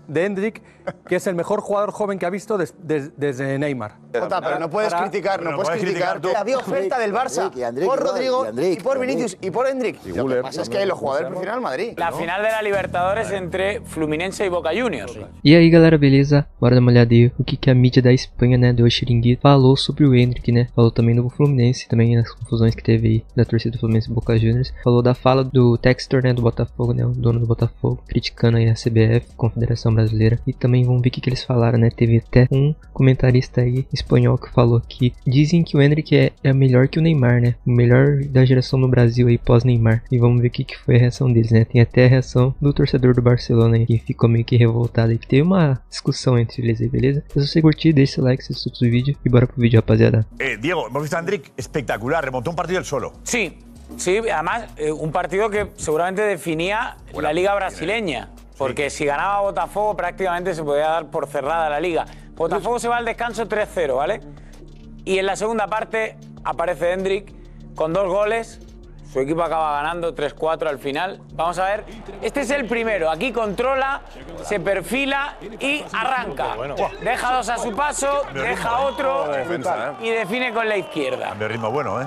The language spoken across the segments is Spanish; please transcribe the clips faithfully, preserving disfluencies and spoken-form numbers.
de Endrick, que es el mejor jugador joven que ha visto des, des, desde Neymar. Jota, pero no puedes Para, criticar, no, no puedes puedes criticar. criticar tú. Había oferta del Barça y Andrick, por igual, Rodrigo y Andrick, y por y Vinicius Andrick. y por Endrick. Lo que pasa es que los jugadores prefieren al Madrid. La final de la Libertadores entre Fluminense y Boca Juniors. E aí galera, beleza? Bora dar uma olhada aí o que, que a mídia da Espanha, né, do Xiringuito, falou sobre o Endrick, né? Falou também do Fluminense, também as confusões que teve aí da torcida do Fluminense e Boca Juniors. Falou da fala do Textor, né, do Botafogo, né, o dono do Botafogo, criticando aí a C B F, Confederação Brasileira. E também vamos ver o que, que eles falaram, né? Teve até um comentarista aí espanhol que falou que dizem que o Endrick é, é melhor que o Neymar, né? O melhor da geração no Brasil aí pós-Neymar. E vamos ver o que, que foi a reação deles, né? Tem até a reação do torcedor do Barcelona aí, que ficou meio que revoltado aí. Teve uma discussão entre eles aí, beleza? Então, se você curtir, deixa seu like, se subscribe o vídeo e bora pro vídeo, rapaziada. Eh, Diego, hemos visto a Endrick espectacular, remontó un partido él solo. Sí, sí, además eh, un partido que seguramente definía la liga brasileña. Porque si ganaba Botafogo prácticamente se podía dar por cerrada la liga. Botafogo se va al descanso tres cero, ¿vale? Y en la segunda parte aparece Endrick con dos goles. Su equipo acaba ganando tres cuatro al final. Vamos a ver. Este es el primero. Aquí controla, se perfila y arranca. Deja dos a su paso, deja otro y define con la izquierda. Cambio de ritmo bueno, ¿eh?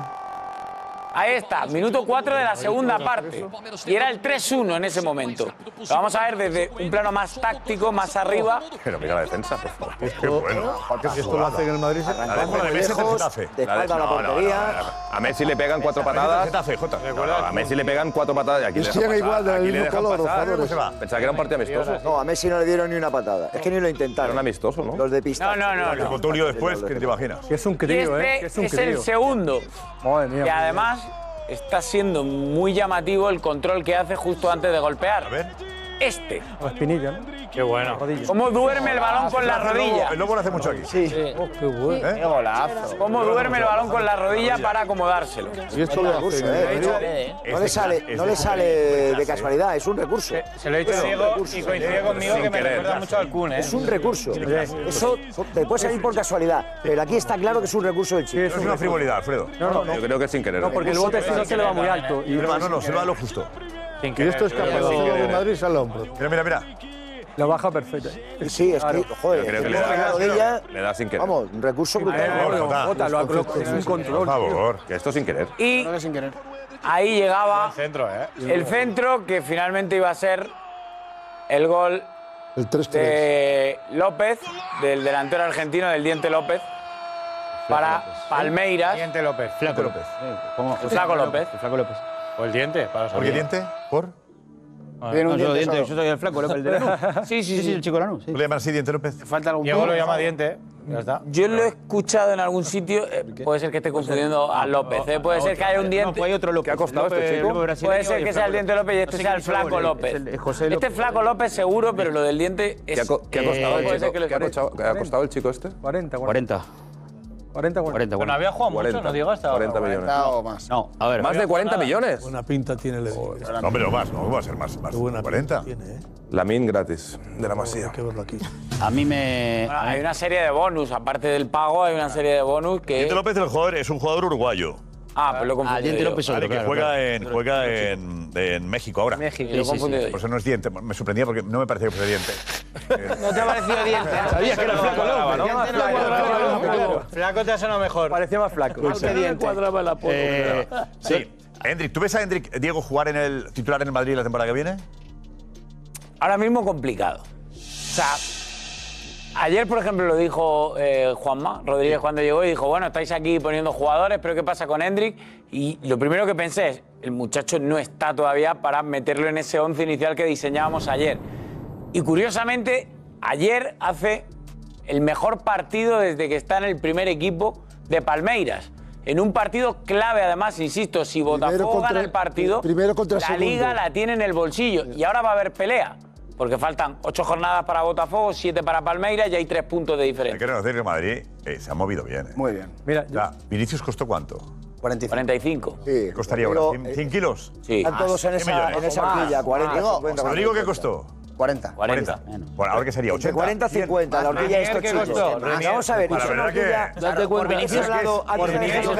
Ahí está, minuto cuatro de la segunda parte. Y era el tres uno en ese momento. Lo vamos a ver desde un plano más táctico, más arriba. Pero mira la defensa, por favor. Qué bueno. Esto lo hace en el Madrid. La defensa de Messi es el Getafe. De espalda a la portería. A Messi le pegan cuatro patadas. Getafe, Jota. No, no, a Messi le pegan cuatro patadas y aquí le dejan Vestían pasar. igual, del Aquí le mismo dejan color, los pasar. jugadores. Se va. Pensaba que era un partido amistoso. No, a Messi no le dieron ni una patada. Es que ni lo intentaron. Era un amistoso, ¿no? Los de pista. No, no, no. Que no. montó un lío después, ¿qué te imaginas? Que es un Y crío, este ¿eh? Que es un es el crío. segundo. Madre mía. Y además está siendo muy llamativo el control que hace justo antes de golpear. A ver. Este. La espinilla, ¿no? Qué bueno. Rodilla. ¿Cómo duerme el balón con la rodilla? El Lobo lo hace mucho aquí. Sí. Oh, qué bueno. ¿Eh? Qué golazo. ¿Cómo duerme el balón con la rodilla para acomodárselo? Y esto lo Recurso, hace. ¿eh? No le sale, Este no le sale de casualidad, es un recurso. Se lo he dicho a Diego y coincide conmigo que me recuerda mucho al Kun, ¿eh? Es un recurso. Eso te puede salir por casualidad, pero aquí está claro que es un recurso del chico. No es una frivolidad, Alfredo. No, no, no. Yo creo que sin querer. No, porque el bote si no se le va muy alto. Y No, no, no, se va a lo justo. Y esto es capaz de Madrid al hombro. Mira, mira, mira. la baja perfecta. Sí, es que, joder, Creo que es le da- la rodilla, Le da sin querer. vamos, un recurso brutal. Jota, Jota, lo ha colocado, es un control. Por favor. Que esto sin querer. Y ahí llegaba Centro, ¿eh? el centro que finalmente iba a ser el gol El tres tres. de López, del delantero argentino, del Diente López, para Palmeiras. Diente López. Flaco López. ¿Cómo? El Flaco López. El Flaco López. O el Diente, para los ¿Por qué diente? ¿Por? Tiene un diente solo. Yo soy el flaco, el de Lanús. Sí, sí, Sí, sí, sí. el chico Lanús. Sí. ¿Tú le llamas así diente López? Falta algún Diego lo punto. llama Diente. Ya está. Yo lo he escuchado en algún sitio, eh, puede ser que esté confundiendo a López, eh, puede ser que haya un No, diente. pues hay otro López. ¿Qué ha costado López- este chico? López brasileño Puede ser y que el sea el Flaco Diente López y este No sé sea quién el es el Flaco gol, López. es el- el José Este López. Flaco López seguro, pero lo del Diente ¿Qué es... ha, co- qué ha Eh, costado el puede ser chico? que le ¿Qué ha parezca. costado, qué ha costado el chico este? cuarenta, cuarenta. cuarenta. cuarenta, cuarenta, Bueno, cuarenta. había jugado mucho, cuarenta. no digo hasta ahora. cuarenta millones. O más. No, a ver. ¿Más de cuarenta millones? Buena pinta tiene el Edil. No, hombre, no más, no va a ser más. más Qué buena cuarenta. pinta tiene, ¿eh? Lamin gratis, de la Masía. Hay que verlo aquí. A mí me. Bueno, hay una serie de bonus, aparte del pago, hay una serie de bonus que... Diente López el jugador, es un jugador uruguayo. Ah, pues lo he Ah, confundido Diente yo. López Vale, otro, que claro, juega, claro. en, juega en, en México ahora. México, Sí, lo he sí, confundido sí. yo. Por eso no es diente. Me sorprendía porque no me parecía que fuera diente. ¿No te ha parecido Diente? Sabías que era Flaco López. Parecía más flaco, claro. Flaco te ha sonado mejor. Parecía más flaco. Eh, sí. Hendrik, ¿tú ves a Hendrik, Diego, jugar en el titular en el Madrid la temporada que viene? Ahora mismo complicado. O sea, ayer, por ejemplo, lo dijo eh, Juanma Rodríguez cuando llegó y dijo, bueno, estáis aquí poniendo jugadores, pero ¿qué pasa con Hendrik? Y lo primero que pensé es, el muchacho no está todavía para meterlo en ese once inicial que diseñábamos ayer. Y curiosamente, ayer hace el mejor partido desde que está en el primer equipo de Palmeiras. En un partido clave, además, insisto, si Botafogo contra- gana el partido, primero contra la segundo. Liga la tiene en el bolsillo. Y ahora va a haber pelea. Porque faltan ocho jornadas para Botafogo, siete para Palmeiras y hay tres puntos de Hay diferencia. que reconocer que el Madrid eh, se ha movido bien. eh. Muy bien. Mira, yo- Ya, ¿Vinicius costó cuánto? cuarenta y cinco. cuarenta y cinco. Sí, ¿Qué costaría ahora? Rodrigo, ¿cien, eh, cien kilos? Sí. Están todos en ¿Qué esa, millones? en esa Más. horquilla, cuarenta, Rodrigo, cincuenta, ¿Rodrigo qué cuarenta. costó? cuarenta. cuarenta. Bueno, ahora que sería ochenta. cuarenta a cincuenta, la horquilla de estos chicos. Vamos a ver, Para es la una verdad horquilla... que- Date cuenta. Vinicius, hablado por antes de Vinicius,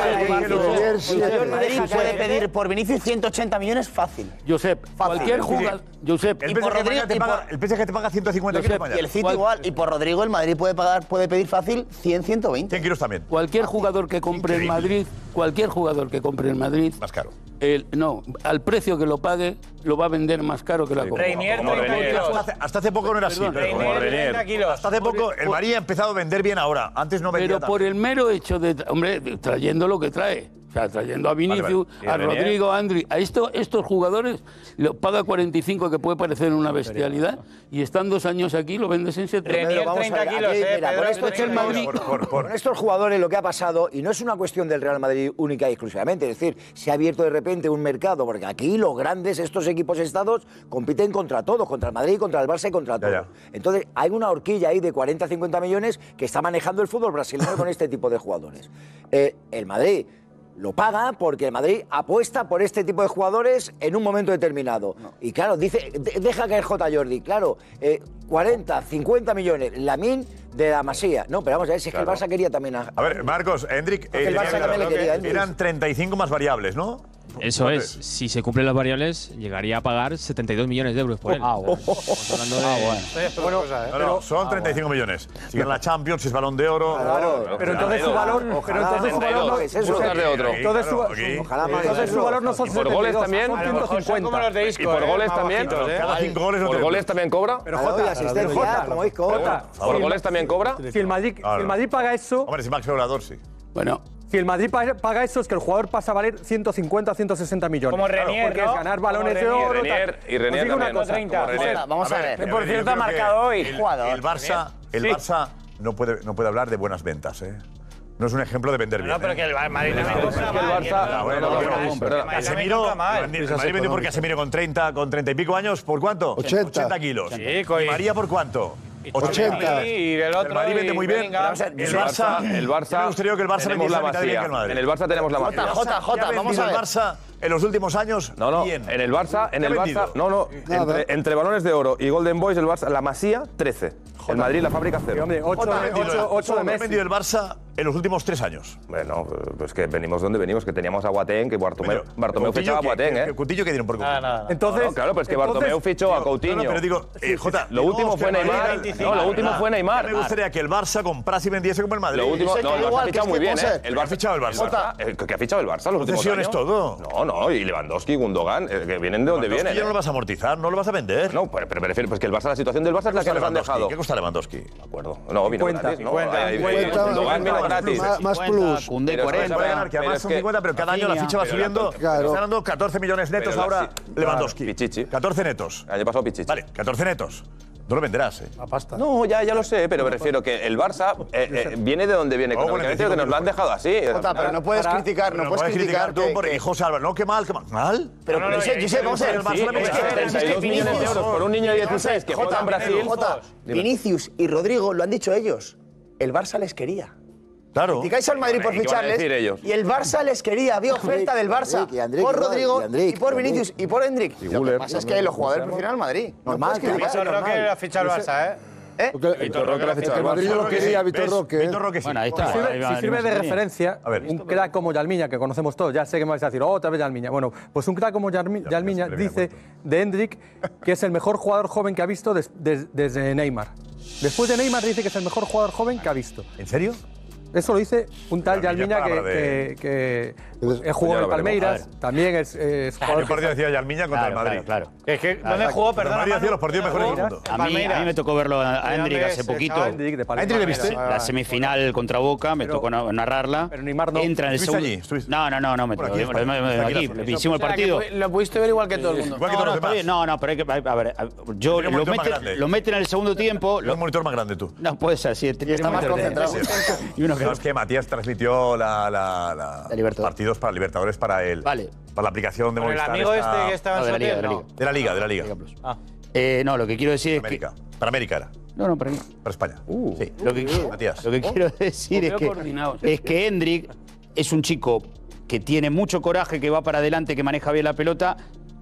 Madrid, el Madrid puede pedir por Vinicius ciento ochenta millones fácil. Josep, cualquier jugador... Josep, El Y por P S G Rodrigo- te y paga- por- el P S G te paga ciento cincuenta kilos Y mañana. el City igual. Y por Rodrigo el Madrid puede pagar, puede pedir fácil cien, ciento veinte. cien kilos también. cualquier jugador que compre en Increíble. Madrid, cualquier jugador que compre en Madrid, Más caro. el, no, al precio que lo pague, lo va a vender más caro que la compra. Reinier, Como treinta Renier. kilos. Hasta hace, hasta hace poco no era así. Perdón, pero- Reinier, treinta kilos. Hasta hace poco el Madrid ha empezado a vender bien ahora. Antes no vendía Pero tanto. por el mero hecho de, hombre, de- trayendo lo que trae. O sea, trayendo a Vinicius, Vale, vale. a ¿Y Renier? Rodrigo, a Andri, a esto, estos jugadores lo paga cuarenta y cinco, que puede parecer una bestialidad, y están dos años aquí, lo vendes en setenta. Renier, Pero vamos a treinta ver, kilos, aquí, eh, mira, Pedro, con esto es que el treinta Madrid- kilos. Por, por, por. Con estos jugadores lo que ha pasado, y no es una cuestión del Real Madrid única y exclusivamente, es decir, se ha abierto de repente un mercado, porque aquí los grandes, estos equipos estados, compiten contra todos, contra el Madrid, contra el Barça y contra Ya, todos. ya. Entonces, hay una horquilla ahí de cuarenta a cincuenta millones que está manejando el fútbol brasileño con este tipo de jugadores. Eh, el Madrid lo paga porque el Madrid apuesta por este tipo de jugadores en un momento determinado. Y claro, dice, de- deja caer J. Jordi, claro, eh, cuarenta, cincuenta millones, Lamine de la Masía. No, pero vamos a ver, si es que el Barça quería también a... A ver, Marcos, Hendrik, Porque el Barça también le quería a Hendrik. eran treinta y cinco más variables, ¿no? Eso es, si se cumplen las variables, llegaría a pagar setenta y dos millones de euros por él. Ah, bueno. Estamos hablando de- Bueno, No, no, son treinta y cinco millones. Si gana la Champions, si es Balón de Oro. Claro, pero entonces su valor, pero entonces su valor no es eso. Buscar de otro. Entonces su, Claro, aquí. Ojalá más. entonces su valor no son Y por goles setenta y dos, también. son A lo mejor son ciento como los cincuenta. de Isco, Y por eh, goles más también. bajitos, eh. Cada cinco goles no ¿Por te- goles también cobra? Pero Claro, y Jota, asistencia, Jota, como Isco. Jota, ¿Por si- goles también cobra? Si el Madrid, si el Madrid paga eso, Hombre, si Max Obrador, sí. Bueno, si el Madrid pa- paga eso, es que el jugador pasa a valer ciento cincuenta, ciento sesenta millones. Como Renier, Porque ¿no? es ganar Como balones de Renier. oro. Renier, tal. y Renier Os digo una también. cosa. treinta. Como Renier. Vamos a ver. pero Por yo cierto, creo ha marcado que hoy. El, Jugador. el Barça, el Sí. Barça no, puede, no puede hablar de buenas ventas, ¿eh? No es un ejemplo de vender bien. No, pero ¿eh? que el Madrid también Es compra que el mal, Barça- que Ah, bueno, no, no, bueno, no, bueno, perdona. Casemiro, compra mal. el Madrid vendió por Casemiro con treinta, con treinta y pico años, ¿por cuánto? ochenta. kilos. Sí, coi- ¿Y María por cuánto? ochenta. Y el otro. El Madrid vende y muy bien. Bellingham. El El Barça, Barça, el Barça, me gustaría que el Barça tenemos vendiese la la mitad de bien que el masía. Madrid. En el Barça tenemos la Jota, masía. Jota, Jota, ¿Qué ha vamos vendido a ver. el Barça en los últimos años? No, no, ¿Quién? en el Barça, en ¿Qué el ha Barça, vendido? no, no, Nada. entre, entre balones de oro y Golden Boys, el Barça, la Masía, trece. El Madrid, la fábrica, Y, cero. hombre, ocho ¿Cuánto ha de, vendido, ocho- ocho de ¿Cuánto ha Messi. vendido el Barça en los últimos tres años? Bueno, pues que venimos donde venimos, que teníamos a Boateng, que Bartomeu, Bartomeu Coutinho, fichaba a ¿qué- Boateng, qué- ¿eh? qué- Coutinho, ¿qué dieron por Coutinho? Nada, nada. Entonces, No, claro, pero es que entonces- Bartomeu fichó a No, Coutinho. no, pero digo, eh, Jota, Lo último digamos fue que el Madrid Neymar. era- No, lo último fue Neymar. Me gustaría que el Barça comprase y vendiese como el Madrid. Lo último, sé no, que el Barça igual, ha que fichado es muy que bien, puede ¿eh? ser. El ¿Qué ha Barça fichado el Barça? Barça, eh, ¿Qué ha fichado el Barça los últimos Posesiones, años? todo. No, no, y Lewandowski, Gundogan, eh, que vienen de donde Lewandowski vienen. ya no ¿eh? lo vas a amortizar, no lo vas a vender. No, pero, pero prefiero, pues que el Barça, la situación del Barça es la que nos han Lewandowski? dejado. ¿Qué cuesta Lewandowski? De acuerdo. No, vino cincuenta, gratis, ¿no? cincuenta, Ahí- ahí- cincuenta, Gundogan vino más gratis. plus, más plus. Koundé Pero cuarenta. Puede ganar, que pero además es son que- cincuenta, pero cada año la ficha va Pero la- subiendo. Claro. Está dando catorce millones netos Pero la- ahora Lewandowski. Pichichi. catorce netos. El año pasado Pichichi. Vale, catorce netos. No lo venderás, ¿eh? La pasta. No, ya, ya lo sé, pero me refiero que el Barça eh, eh, viene de donde viene Luego económicamente, cuarenta y cinco que nos lo han dejado así. Jota, pero no puedes Para- criticar, Pero no no puedes criticar tú que- por que- y José Álvaro. No, qué mal, qué mal. Pero, No, no, Josep, no, Josep, vamos a ver. el Barça Sí, también es es que que- setenta y dos millones de euros por un niño de dieciséis que juega en Brasil. Jota, Vinicius y Rodrigo lo han dicho ellos. El Barça les quería. Claro. Criticáis al Madrid por ¿Y qué van a ficharles decir ellos? y el Barça les quería. Había oferta del Barça Andric, y Andric por igual, Rodrigo y y, Andric, por y Andric. Vinicius y por Hendrik. Lo que Güler, pasa es que los jugadores prefieren al Madrid. No Normal, puedes criticar. Vitor Roque ha fichado al Barça, ¿eh? Porque Vitor Roque lo ha fichado el al Madrid Barça. lo quería, Vitor ¿Ves? Roque. Vitor Roque sí. Bueno, ahí está. Si sirve, Ahí va, si ahí sirve va, de ahí va. referencia, A ver. un crack como Yalmiña, que conocemos todos, ya sé que me vais a decir, oh, otra vez Yalmiña. Bueno, pues un crack como Yalmi- Yalmiña se le viene dice de Hendrik que es el mejor jugador joven que ha visto des- des- desde Neymar. Después de Neymar dice que es el mejor jugador joven que ha visto. ¿En serio? Eso lo dice un tal Yalmiña Yalmiña que, palabra de- que, que Entonces, eh, jugó ya en lo veremos. Palmeiras, también es, es Yo jugador que partido decía Yalmiña contra Claro, el Madrid. claro, claro. Es que, ¿dónde jugó? Pero el Perdón. Madrid hacía los partidos mejores del mundo. A mí, a mí me tocó verlo a a Hendrik hace poquito. Hendrik de ¿A Palmeiras. Hendrik le viste? La semifinal contra Boca, me Pero- tocó na- narrarla. pero Neymar no. Entra en el ¿Estuviste segundo. allí? ¿Estuviste? No, no, no, no, me Por tocó. aquí, Aquí, España. Aquí aquí, la- hicimos el partido. Lo pudiste ver igual que todo el mundo. Igual que No, todos no, los está demás. bien. No, no, pero hay que. A ver, a- yo Tiene un lo monitor más meten, grande. lo meten en el segundo tiempo. Tienes Lo, un monitor más grande tú. no, puede ser, sí. está más concentrado. Y uno que No, es que Matías transmitió la, la, la- La Libertadores. partidos para Libertadores para él. Vale. Para la aplicación de Con el Movistar. amigo esta- este que estaba No, en de la su Liga, hotel, de la no. Liga. De la Liga, de la Liga. Liga Plus. Ah. Eh, no, lo que quiero decir es que. América. Para América era. No, no, para mí. Para España. sí. Lo que, Matías. lo que quiero decir es Veo que, coordinados. es que Hendrik es un chico que tiene mucho coraje, que va para adelante, que maneja bien la pelota,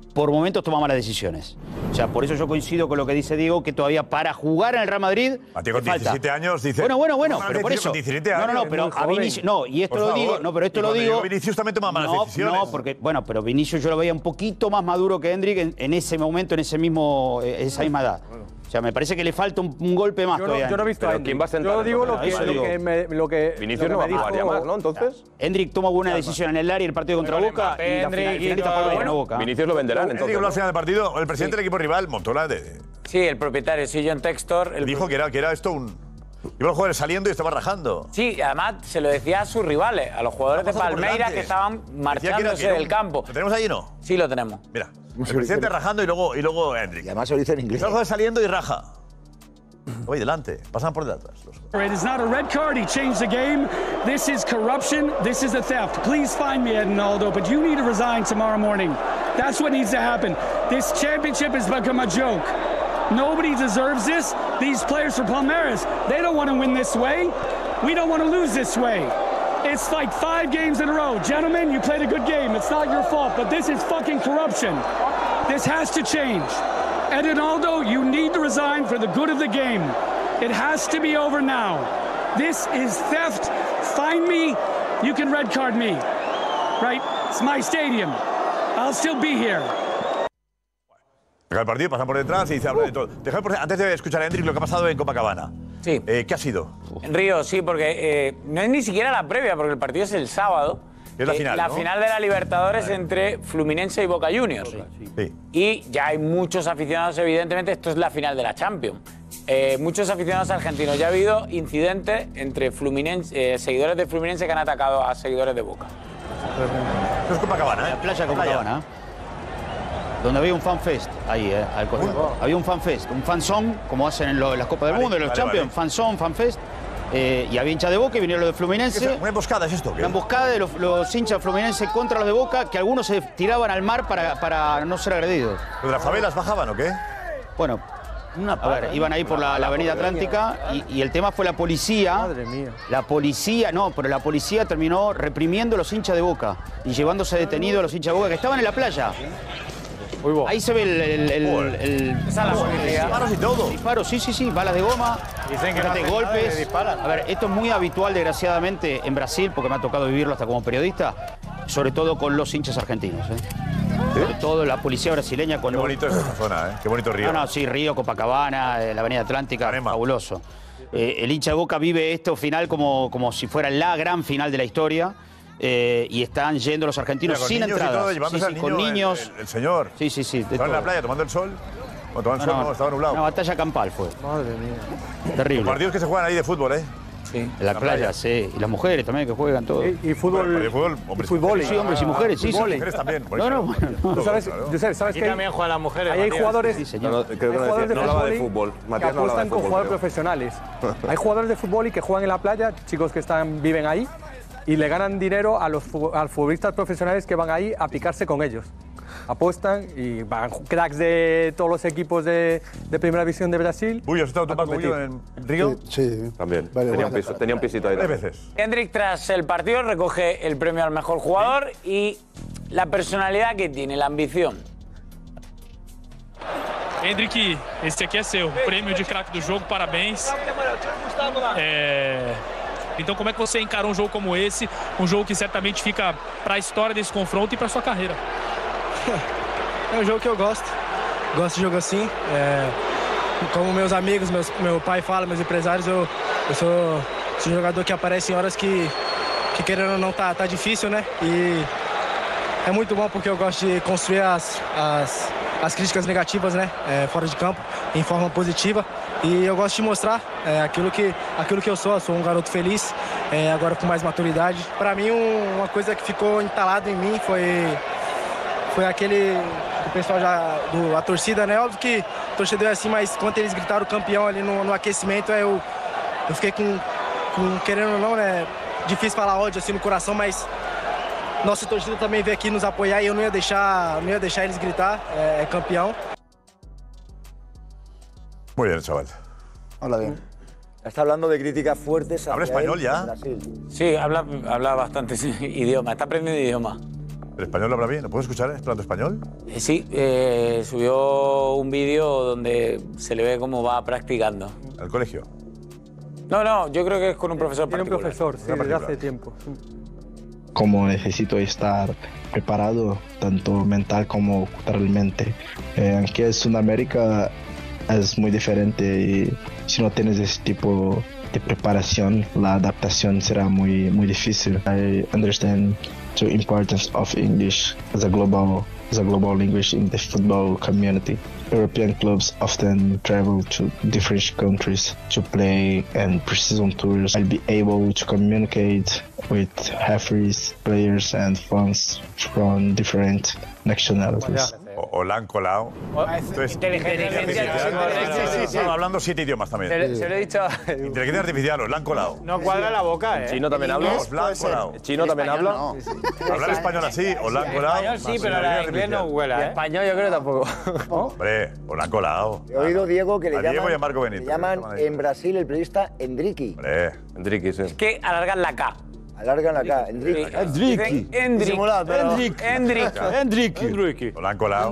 por momentos toma malas decisiones. O sea, por eso yo coincido con lo que dice Diego, que todavía para jugar en el Real Madrid. A ti con le falta. diecisiete años dice. Bueno, bueno, bueno, toma pero por decisiones eso. con diecisiete No, no, no, años, pero muy a joven. Vinicius. No, y esto Por lo favor. digo. No, pero esto Y lo cuando digo. llegó Vinicius también toma malas no, decisiones. No, porque, bueno, pero Vinicius yo lo veía un poquito más maduro que Hendrik en, en ese momento, en ese mismo, eh, esa misma edad. O sea, me parece que le falta un, un golpe más Yo no, todavía. yo no he visto a Pero Hendrik. ¿quién va a sentar Yo digo lo entonces? que, Eso lo digo. que, me, lo que Vinicius lo no que va me a jugar dijo- más, ¿no? Entonces. Hendrik toma buena decisión en el área y el partido contra Pero Boca. Mbappé, Y la Hendrik, final- finalista y fue todo, ganó Boca. Vinicius lo venderán, Hendrik entonces. habló al final del partido, el presidente del equipo rival montó la de. Sí, el propietario, sí, John Textor. El Dijo que era, que era esto un. Iba los jugadores saliendo y estaba rajando. Sí, además se lo decía a sus rivales, a los jugadores de Vamos a por Palmeiras delante. que estaban Decía que era- marchándose que era un- del campo. ¿Lo tenemos ahí o no? Sí, lo tenemos. Mira, el presidente rajando y luego, y luego Hendrik. Y además se lo dice en inglés. Los jugadores saliendo y raja. Oye, delante, pasan por detrás. It is not a red card. He changed the game. This is corruption. This is a theft. Please find me, Edinaldo, but you need to resign tomorrow morning. That's what needs to happen. This championship has become a joke. Nobody deserves this. These players for Palmeiras, they don't want to win this way. We don't want to lose this way. It's like five games in a row. Gentlemen, you played a good game. It's not your fault, but this is fucking corruption. This has to change. Edinaldo, you need to resign for the good of the game. It has to be over now. This is theft. Find me. You can red card me. Right? It's my stadium. I'll still be here. Deja el partido, pasan por detrás y dice, habla de todo. Deja por- antes de escuchar a Hendrik, lo que ha pasado en Copacabana. Sí. Eh, ¿Qué ha sido? En Río, sí, porque eh, no es ni siquiera la previa, porque el partido es el sábado. Es la Eh, final, La ¿no? final de la Libertadores entre Fluminense y Boca Juniors. Sí. Y ya hay muchos aficionados, evidentemente, esto es la final de la Champions. Eh, muchos aficionados argentinos. Ya ha habido incidentes entre Fluminense, eh, seguidores de Fluminense que han atacado a seguidores de Boca. Esto es Copacabana, ¿eh? La playa de Copacabana. Donde había un fanfest, ahí, eh, al costado. Había un fanfest, un fanzón, como hacen en, lo- en las Copas del Vale, Mundo, en los vale, Champions, vale. fanzón, fanfest. Eh, y había hinchas de Boca y vinieron los de Fluminense. ¿Una emboscada es esto? ¿Qué? Una emboscada de los, los hinchas Fluminense contra los de Boca, que algunos se tiraban al mar para, para no ser agredidos. ¿Los de las favelas bajaban o qué? Bueno, a ver, iban ahí por la, la Avenida Atlántica y, y el tema fue la policía. Madre mía. La policía, no, pero la policía terminó reprimiendo a los hinchas de Boca y llevándose detenidos a los hinchas de Boca que estaban en la playa. Ahí se ve el... el, el, el- Esa es la policía. Disparos y todo. Disparos, sí, sí, sí, balas de goma, Dicen que no fíjate, hacen nada y golpes. disparan. A ver, esto es muy habitual, desgraciadamente, en Brasil, porque me ha tocado vivirlo hasta como periodista, sobre todo con los hinchas argentinos. ¿eh? Sobre todo la policía brasileña Qué cuando... bonito es esta zona, ¿eh? Qué bonito río. No, no, sí, Río, Copacabana, eh, la Avenida Atlántica, Ipanema. fabuloso. Eh, el hincha de Boca vive esto final como, como si fuera la gran final de la historia. eh, y están yendo los argentinos Mira, con sin niños y entradas. todo, llevándose Sí, sí, al con niño, el- niños. El, el señor. Sí, sí, sí. de Estaban en la todo. playa tomando el sol. O tomando el No, sol, no, no, estaba nublado. Una batalla campal fue. Madre mía. Terrible. Partidos que se juegan ahí de fútbol, ¿eh? Sí. En la playa, sí. Y las mujeres también que juegan todo. Y, y fútbol. Bueno, de fútbol, hombres y fútbol. Sí, hombres y mujeres, sí, sí. Mujeres también. por No, eso. no, bueno, no. Tú sabes, Claro. Josep, ¿sabes Y que hay- también juegan las mujeres. ahí hay Matías. jugadores, Sí, señor. No, no, creo que hay no, jugadores decía- de no hablaba de fútbol fútbol. que Matías no hablaba apuestan de con fútbol. jugadores creo. profesionales. Hay jugadores de fútbol y que juegan en la playa, chicos que están, viven ahí, y le ganan dinero a los fu- a los futbolistas profesionales que van ahí a picarse con ellos. Apuestan y van cracks de todos los equipos de, de Primera División de Brasil. Uy, ¿has estado tú, a Paco, competir. Bullo, en Río? Sí, También. Vale, tenía, un vale. piso, tenía un pisito ahí. Tres también. veces. Hendrik, tras el partido, recoge el premio al mejor jugador y la personalidad que tiene, la ambición. Hendrik, esse aqui é seu, prêmio de craque do jogo, parabéns. É, Então, como é que você encarou um jogo como esse, um jogo que certamente fica para a história desse confronto e para sua carreira? É um jogo que eu gosto, gosto de jogo assim. É, como meus amigos, meus, meu pai fala, meus empresários, eu, eu sou, sou um jogador que aparece em horas que, que querendo ou não, tá, tá difícil, né? E é muito bom porque eu gosto de construir as, as, as críticas negativas, né? É, fora de campo, em forma positiva. E eu gosto de mostrar é, aquilo, que, aquilo que eu sou. Eu sou um garoto feliz, é, agora com mais maturidade. Para mim, um, uma coisa que ficou entalada em mim foi, foi aquele... O pessoal já... Do, a torcida, né? Óbvio que o torcedor é assim, mas quando eles gritaram campeão ali no, no aquecimento, eu, eu fiquei com, com... Querendo ou não, né? Difícil falar ódio assim no coração, mas... Nossa torcida também veio aqui nos apoiar e eu não ia deixar, não ia deixar eles gritar, é, é campeão. Muy bien, chaval. Habla bien. Está hablando de críticas fuertes. ¿Habla hacia español él ya? en Brasil. Sí, habla, habla bastante sí, idioma, está aprendiendo idioma. ¿El español lo habla bien? ¿Lo puedo escuchar hablando español? Eh, sí, eh, subió un vídeo donde se le ve cómo va practicando. ¿Al colegio? No, no, yo creo que es con un profesor Tiene un particular. profesor, sí, desde hace tiempo. Como necesito estar preparado, tanto mental como culturalmente. Eh, aquí en Sudamérica es muy diferente y si no tienes ese tipo de preparación, la adaptación será muy, muy difícil. I understand the importance of English as a global as a global language in the football community. European clubs often travel to different countries to play and pre-season tours. I'll be able to communicate with referees, players and fans from different nationalities. O, o la han colado. Entonces, Inteligencia artificial. Estaba hablando siete idiomas también. Se, se lo he dicho. Inteligencia artificial, os la han colado. No cuadra la boca, ¿eh? Chino también habla. Os la han colado. Chino también habla. No. Hablar español así, os la han colado. Español sí, pero la inglés no huela, ¿eh? Español yo creo que tampoco. Hombre, os la han colado. He oído, Diego, que le A Diego llaman, y a Marco le Benito. llaman en Brasil el periodista Endriqui. Hombre. Endriqui, sí. Es que alargan la K. Alargan la K, Endriqui. Endriqui. Endriqui. Endriqui. Endriqui. Os la han colado.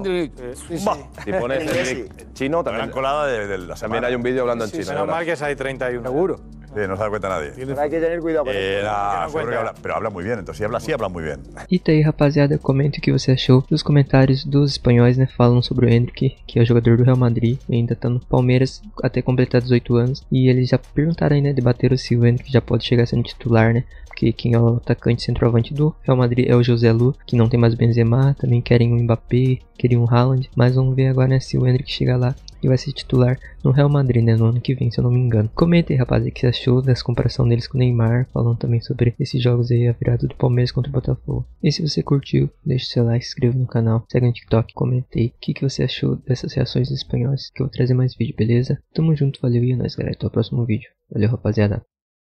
Si pones Endriqui chino, Os la también, han colado de, de la también semana. hay un vídeo hablando en chino. Menos ahora. mal que es ahí treinta y uno. Seguro. Sí, no se da cuenta nadie. Pero hay que tener cuidado con Eh, eso. Era, no seguro que cuenta. habla, pero habla muy bien, entonces si habla así, habla muy bien. E tá aí, rapaziada, comente o que você achou dos comentários dos espanhóis, né, falam sobre o Endrick, que é o jogador do Real Madrid, ainda tá no Palmeiras até completar dezoito anos, e eles já perguntaram aí, né, debateram se o Endrick já pode chegar sendo titular, né, porque quem é o atacante centroavante do Real Madrid é o José Lu, que não tem mais o Benzema, também querem o Mbappé, queriam o Haaland, mas vamos ver agora, né, se o Endrick chegar lá e vai ser titular no Real Madrid, né, no ano que vem, se eu não me engano. Comenta aí, rapaziada, o que você achou dessa comparação deles com o Neymar, falando também sobre esses jogos aí, a virada do Palmeiras contra o Botafogo. E se você curtiu, deixa o seu like, se inscreva no canal, segue no TikTok, comenta aí o que, que você achou dessas reações dos espanhóis, que eu vou trazer mais vídeo, beleza? Tamo junto, valeu e é nóis, galera, até o próximo vídeo. Valeu, rapaziada.